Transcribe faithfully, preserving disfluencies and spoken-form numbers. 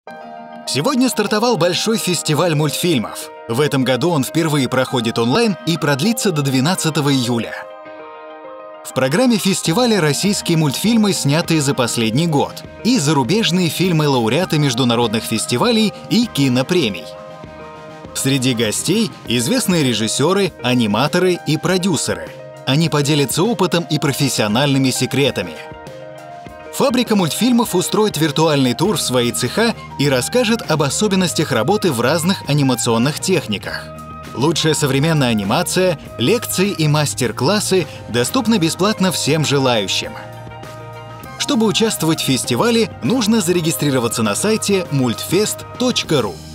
Сегодня стартовал большой фестиваль мультфильмов. В этом году он впервые проходит онлайн и продлится до двенадцатого июля. В программе фестиваля российские мультфильмы, снятые за последний год, и зарубежные фильмы-лауреаты международных фестивалей и кинопремий. Среди гостей известные режиссеры, аниматоры и продюсеры. Они поделятся опытом и профессиональными секретами. Фабрика мультфильмов устроит виртуальный тур в свои цеха и расскажет об особенностях работы в разных анимационных техниках. Лучшая современная анимация, лекции и мастер-классы доступны бесплатно всем желающим. Чтобы участвовать в фестивале, нужно зарегистрироваться на сайте мультфест точка ру.